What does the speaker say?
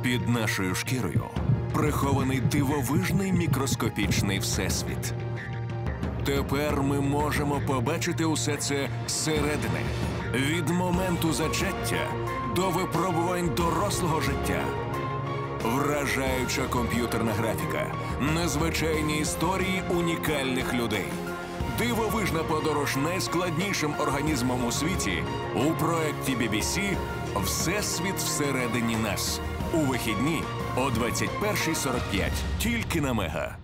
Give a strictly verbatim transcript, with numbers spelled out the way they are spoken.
Під нашою шкірою прихований дивовижний мікроскопічний всесвіт. Тепер ми можемо побачити усе це зсередини. Від моменту зачаття до випробувань дорослого життя. Вражаюча комп'ютерна графіка, незвичайні історії унікальних людей. Дивовижна подорож найскладнішим організмом у світі у проєкті бі бі сі «Всесвіт всередині нас». У вихідні о двадцять першій сорок п'ять. Тільки на Мега.